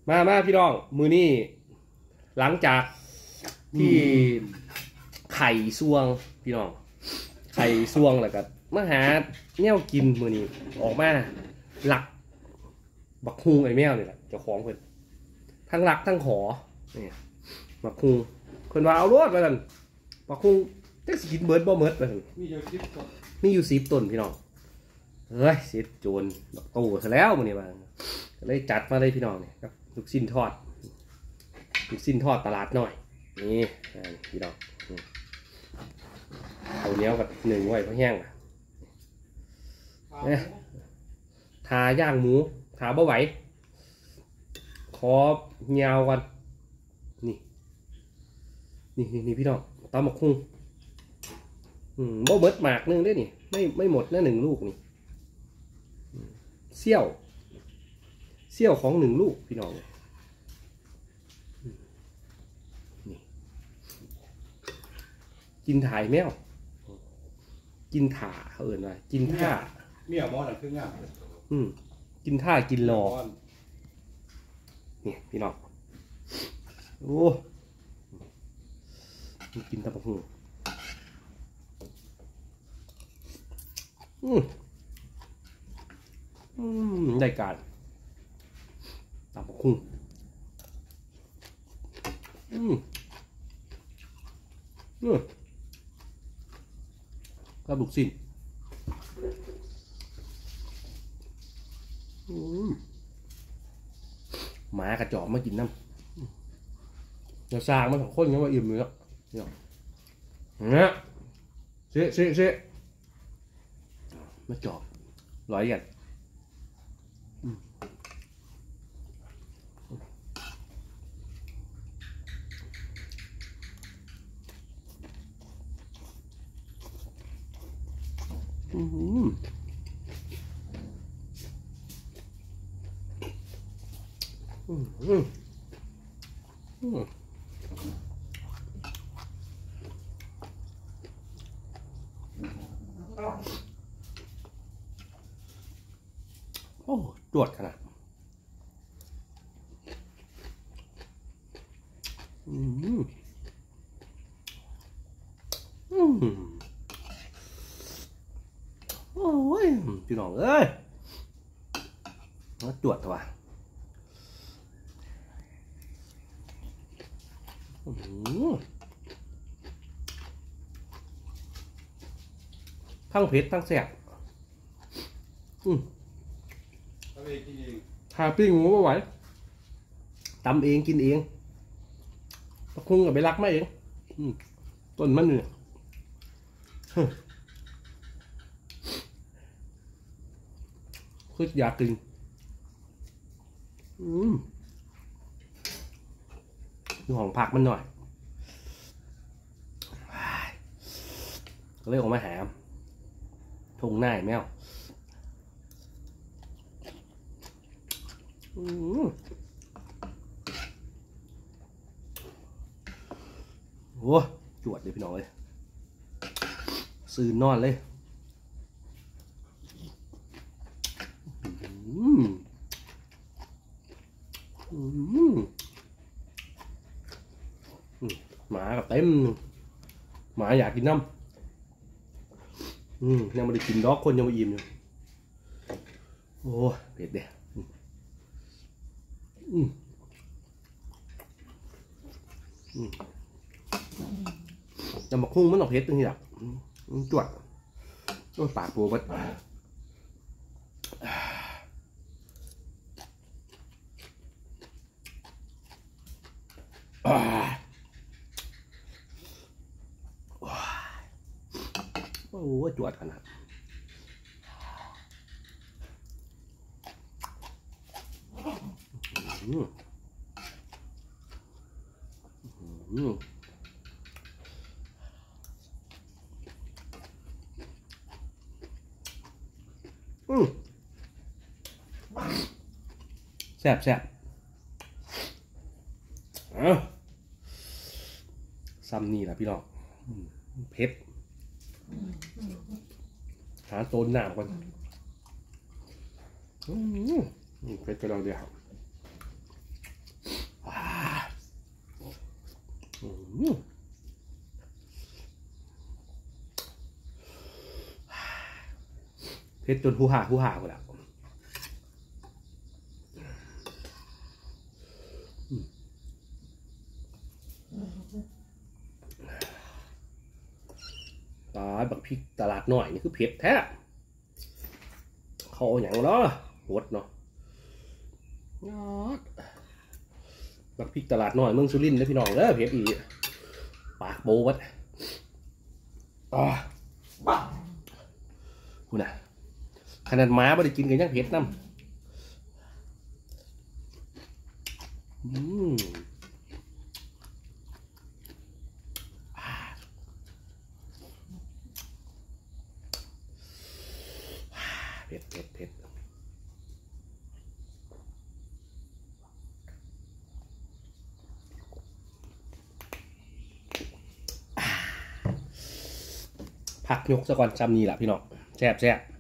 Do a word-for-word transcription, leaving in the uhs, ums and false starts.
มามาพี่น้องมือนี่หลังจากที่ไข่ซวงพี่น้องไข่ซวงแล้วก็มาหาแนวกินมือนี้ออกมาหลักบักฮุงไอ้แมวนี่แหละเจ้าของเพิ่นทั้งหลักทั้งขอนี่บักฮุงเพิ่นว่าเอารวดไปกันบักฮุงจักสิกินเบิดบ่เบิดไปกันมีอยู่สิบต้นมีอยู่สิบต้นพี่น้องเฮ้ยเสียโจรบักโตซะแล้วมื้อนี้ว่าก็เลยจัดมาเลยพี่น้องนี่ครับลูกชิ้นทอดลูกชิ้นทอดตลาดหน่อยนี่พี่น้องเอาเนี้ยกับหนึ่งไว้เพราะแห้งเนี่ยทาย่างหมูทาบ่ไหวขอเงากันนี่นี่นี่พี่น้องตำหมกคุ้งอืมบ่เบิดหมากนึงได้นี่ไม่ไม่หมดนะหนึ่งลูกนี่เซี่ยวเซี่ยวของหนึ่งลูกพี่น้องนี่กินถ่ายแมวกินถ่าเขาเอ่ยว่ากินท่าเมียมอสคืองามอืมกินท่ากินรอนี่พี่น้องโอ้กินตะปูอืมอืมได้การตะปูอืมอืมกระดูกสิ้นหมากระจอกมากินน้ำเดี๋ยวสร้างมาสองคนยังว่าอิ่มเลยเนาะเนี่ยเนี่ยเซ่เซ่เซ่มาจอบร้อยกันอืมอืมอืมอืมโอ้จวดขนาดอืมอืมโอ้ยพี่น้องเอ้ยมาจวดตัวทั้งเผ็ดทั้งแซ่บอืมหาปิ้งหมูไม่ไหวตำเองกินเองตะคุงกับไปรักไม่เองต้นมันเนี่ยคืออยากกินอืมดูของผักมันหน่อยก็เลยออกมาหาทงหน้าแมวอืมโอ้จวดเลยพี่น้องเลยซื้อนอนเลยอืมอืมหมากับเต็มหมาอยากกินน้ำอืมยังไม่ได้กินดอกคนยังไม่อิ่มอยู่โอ้เผ็ดเด้อืมอืมแต่มาคุ้งมันออกเผ็ดตรงนี้แหละจวดโอ้ปากปูบัดโอ้จวดขนาดอืมอืมอืมแซ่บแซ่บอ่ะซ้ำนี่แหละพี่น้องเผ็ดหาโซนหนามก่อนอืมเผ็ดกระดองเดียวเผ็ดจนหูห่าหูห่าหมดแล้วตายบักพริกตลาดหน่อยนี่คือเผ็ดแท้เขาเอาอย่างเนาะหดเนาะบักพริกตลาดหน่อยเมืองสุรินทร์เลยพี่น้องเด้อเผ็ดอีปากโบวัดอ๋อคุณน่ะขนาดม้าไม่ได้กินกันยังเผ็ดน้ำอืมเผ็ดเผ็ดเผ็ดผักยกซะก่อนจำนี่แหละพี่น้องแซ่บแซ่บ